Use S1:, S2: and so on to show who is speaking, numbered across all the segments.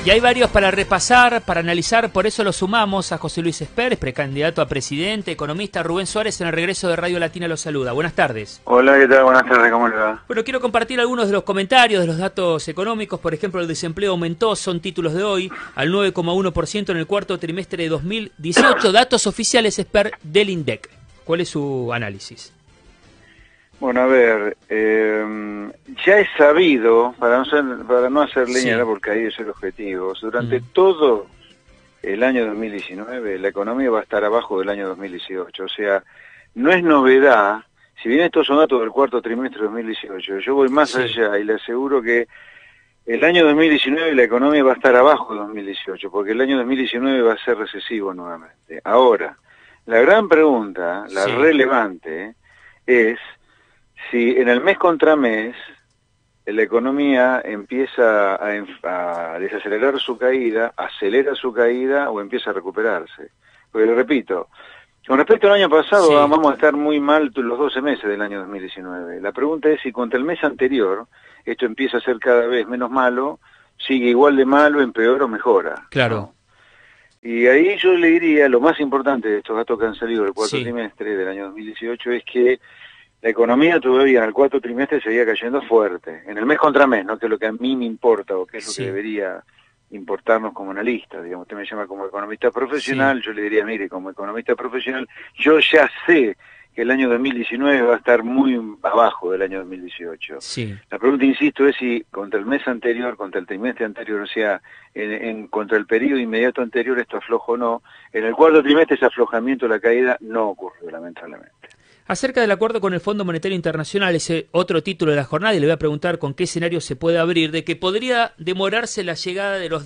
S1: Y hay varios para repasar, para analizar, por eso lo sumamos a José Luis Esper, precandidato a presidente, economista. Rubén Suárez en el regreso de Radio Latina lo saluda. Buenas tardes.
S2: Hola, ¿qué tal? Buenas tardes, ¿cómo le va?
S1: Bueno, quiero compartir algunos de los comentarios, de los datos económicos. Por ejemplo, el desempleo aumentó, son títulos de hoy, al 9,1% en el cuarto trimestre de 2018. Datos oficiales, Esper, del INDEC. ¿Cuál es su análisis?
S2: Bueno, a ver, ya es sabido, para no hacer leña de porque ahí es el objetivo, durante todo el año 2019 la economía va a estar abajo del año 2018, o sea, no es novedad, si bien estos son datos del cuarto trimestre de 2018, yo voy más allá y le aseguro que el año 2019 la economía va a estar abajo de 2018, porque el año 2019 va a ser recesivo nuevamente. Ahora, la gran pregunta, la relevante, es si en el mes contra mes la economía empieza a desacelerar su caída, acelera su caída o empieza a recuperarse. Porque le repito, con respecto al año pasado vamos a estar muy mal los 12 meses del año 2019. La pregunta es si contra el mes anterior esto empieza a ser cada vez menos malo, sigue igual de malo, empeora o mejora.
S1: Claro.
S2: ¿No? Y ahí yo le diría, lo más importante de estos datos que han salido del cuarto trimestre del año 2018 es que la economía todavía en el cuarto trimestre seguía cayendo fuerte, en el mes contra mes, ¿no? Que es lo que a mí me importa o que es lo que debería importarnos como analistas. Digamos, usted me llama como economista profesional, yo le diría, mire, como economista profesional, yo ya sé que el año 2019 va a estar muy abajo del año 2018. La pregunta, insisto, es si contra el mes anterior, contra el trimestre anterior, o sea, contra el periodo inmediato anterior esto afloja o no. En el cuarto trimestre ese aflojamiento, la caída, no ocurrió, lamentablemente.
S1: Acerca del acuerdo con el Fondo Monetario Internacional, ese otro título de la jornada, y le voy a preguntar con qué escenario se puede abrir, de que podría demorarse la llegada de los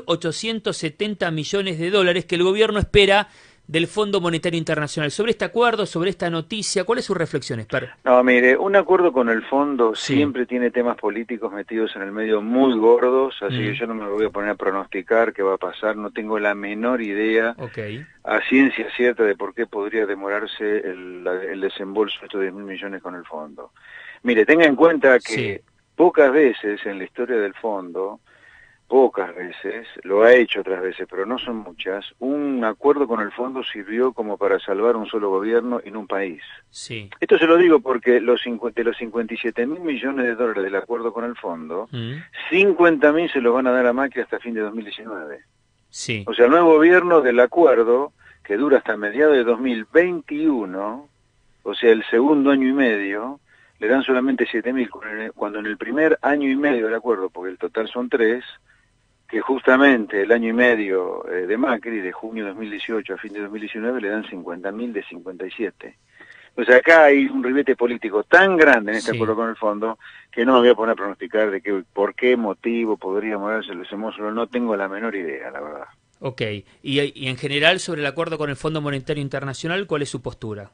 S1: 10.870 millones de dólares que el gobierno espera del Fondo Monetario Internacional. Sobre este acuerdo, sobre esta noticia, ¿cuál es su reflexión, Esper?
S2: No, mire, un acuerdo con el fondo siempre tiene temas políticos metidos en el medio muy gordos, así que yo no me voy a poner a pronosticar qué va a pasar, no tengo la menor idea a ciencia cierta de por qué podría demorarse el desembolso de estos 10.000 millones con el fondo. Mire, tenga en cuenta que pocas veces en la historia del fondo, pocas veces, lo ha hecho otras veces, pero no son muchas, un acuerdo con el fondo sirvió como para salvar un solo gobierno en un país. Esto se lo digo porque de los 57.000 millones de dólares del acuerdo con el fondo, 50.000 se los van a dar a Macri hasta fin de 2019. O sea, el nuevo gobierno del acuerdo, que dura hasta mediados de 2021, o sea, el segundo año y medio, le dan solamente 7.000, cuando en el primer año y medio del acuerdo, porque el total son 3, que justamente el año y medio de Macri, de junio de 2018 a fin de 2019, le dan 50.000 de 57. O sea, acá hay un ribete político tan grande en este acuerdo con el fondo que no me voy a poner a pronosticar de que por qué motivo podría moverse el desembolso, no tengo la menor idea, la verdad.
S1: Ok, y en general sobre el acuerdo con el Fondo Monetario Internacional, ¿cuál es su postura?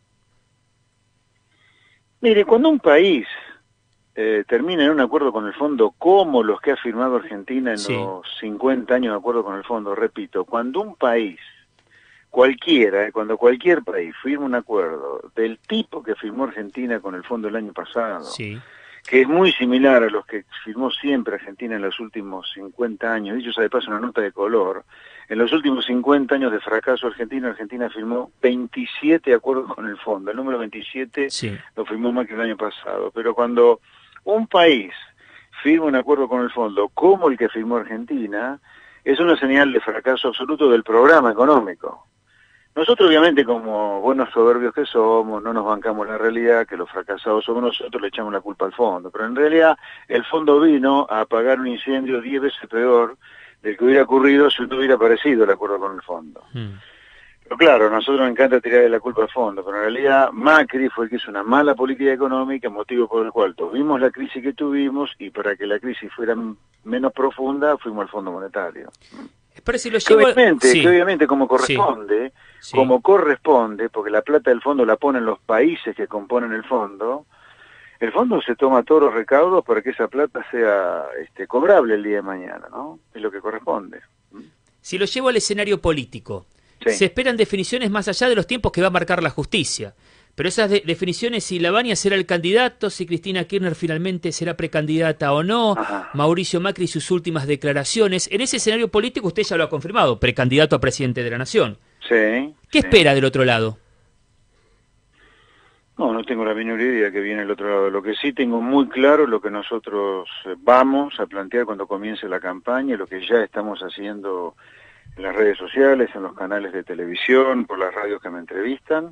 S2: Mire, cuando un país termina en un acuerdo con el fondo como los que ha firmado Argentina en los 50 años de acuerdo con el fondo, repito, cuando un país, cualquiera, cuando cualquier país firma un acuerdo del tipo que firmó Argentina con el fondo el año pasado, que es muy similar a los que firmó siempre Argentina en los últimos 50 años, dicho sea de paso una nota de color, en los últimos 50 años de fracaso argentino, Argentina firmó 27 acuerdos con el fondo, el número 27 lo firmó Macri el año pasado, pero cuando un país firma un acuerdo con el fondo como el que firmó Argentina, es una señal de fracaso absoluto del programa económico. Nosotros obviamente como buenos soberbios que somos, no nos bancamos la realidad, que los fracasados somos nosotros, le echamos la culpa al fondo, pero en realidad el fondo vino a apagar un incendio 10 veces peor del que hubiera ocurrido si no hubiera aparecido el acuerdo con el fondo. Pero claro, a nosotros nos encanta tirarle la culpa al fondo, pero en realidad Macri fue el que hizo una mala política económica, motivo por el cual tuvimos la crisis que tuvimos, y para que la crisis fuera menos profunda, fuimos al Fondo Monetario.
S1: Pero si lo llevo...
S2: que obviamente como corresponde, porque la plata del fondo la ponen los países que componen el fondo se toma todos los recaudos para que esa plata sea cobrable el día de mañana, ¿no? Es lo que corresponde.
S1: Si lo llevo al escenario político, se esperan definiciones más allá de los tiempos que va a marcar la justicia. Pero esas definiciones, si Lavagna será el candidato, si Cristina Kirchner finalmente será precandidata o no,
S2: Ajá.
S1: Mauricio Macri y sus últimas declaraciones. En ese escenario político usted ya lo ha confirmado, precandidato a presidente de la Nación.
S2: Sí.
S1: ¿Qué espera del otro lado?
S2: No tengo la menor idea que viene el otro lado. Lo que sí tengo muy claro es lo que nosotros vamos a plantear cuando comience la campaña, lo que ya estamos haciendo en las redes sociales, en los canales de televisión, por las radios que me entrevistan.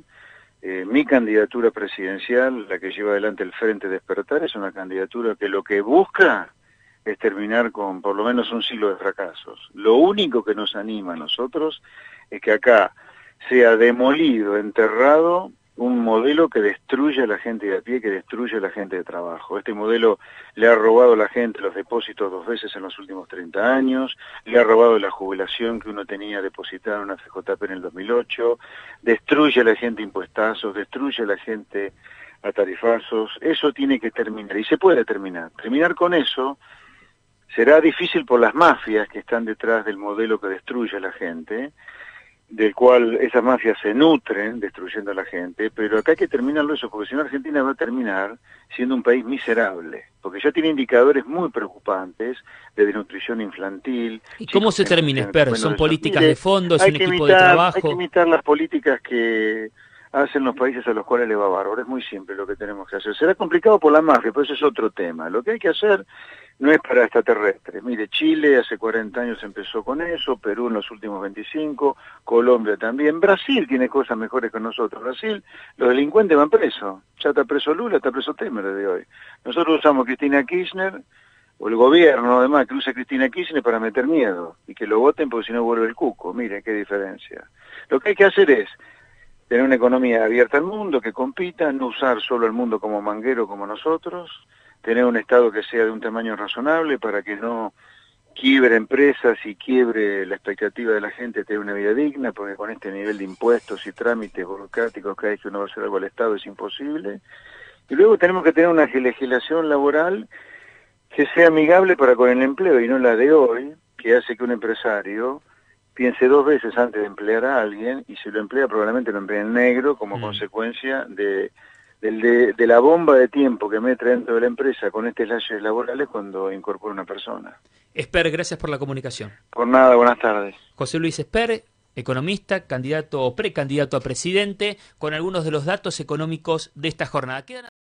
S2: Mi candidatura presidencial, la que lleva adelante el Frente Despertar, es una candidatura que lo que busca es terminar con por lo menos un siglo de fracasos. Lo único que nos anima a nosotros es que acá sea demolido, enterrado, un modelo que destruye a la gente de a pie, que destruye a la gente de trabajo. Este modelo le ha robado a la gente los depósitos 2 veces en los últimos 30 años, le ha robado la jubilación que uno tenía depositada en una FJP en el 2008, destruye a la gente impuestazos, destruye a la gente a tarifazos. Eso tiene que terminar, y se puede terminar. Terminar con eso será difícil por las mafias que están detrás del modelo que destruye a la gente, del cual esas mafias se nutren destruyendo a la gente, pero acá hay que terminarlo eso, porque si no Argentina va a terminar siendo un país miserable, porque ya tiene indicadores muy preocupantes de desnutrición infantil.
S1: ¿Y cómo se termina, Esper? ¿Son políticas de fondo, es un equipo de trabajo?
S2: Hay que imitar las políticas que hacen los países a los cuales le va bárbaro. Es muy simple lo que tenemos que hacer. Será complicado por la mafia, pero eso es otro tema. Lo que hay que hacer no es para extraterrestres. Mire, Chile hace 40 años empezó con eso, Perú en los últimos 25, Colombia también. Brasil tiene cosas mejores que nosotros. Brasil, los delincuentes van presos. Ya está preso Lula, está preso Temer desde hoy. Nosotros usamos Cristina Kirchner, o el gobierno además que usa Cristina Kirchner para meter miedo, y que lo voten porque si no vuelve el cuco. Miren qué diferencia. Lo que hay que hacer es tener una economía abierta al mundo, que compita, no usar solo el mundo como manguero como nosotros, tener un Estado que sea de un tamaño razonable para que no quiebre empresas y quiebre la expectativa de la gente de tener una vida digna, porque con este nivel de impuestos y trámites burocráticos cada vez que uno va a hacer algo al Estado es imposible. Y luego tenemos que tener una legislación laboral que sea amigable para con el empleo y no la de hoy, que hace que un empresario piense 2 veces antes de emplear a alguien, y si lo emplea probablemente lo emplea en negro como consecuencia de la bomba de tiempo que mete dentro de la empresa con estas leyes laborales cuando incorpora una persona.
S1: Esper, gracias por la comunicación.
S2: Por nada, buenas tardes.
S1: José Luis Esper, economista, candidato o precandidato a presidente, con algunos de los datos económicos de esta jornada.